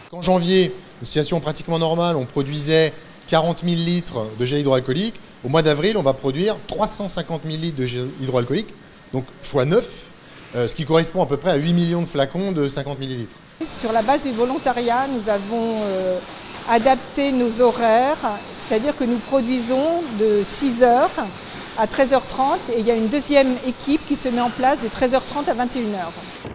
En janvier, une situation pratiquement normale, on produisait 40 000 litres de gel hydroalcoolique. Au mois d'avril, on va produire 350 000 litres de gel hydroalcoolique, donc x 9, ce qui correspond à peu près à 8 millions de flacons de 50 ml. Sur la base du volontariat, nous avons adapté nos horaires, c'est-à-dire que nous produisons de 6h à 13h30 et il y a une deuxième équipe qui se met en place de 13h30 à 21h.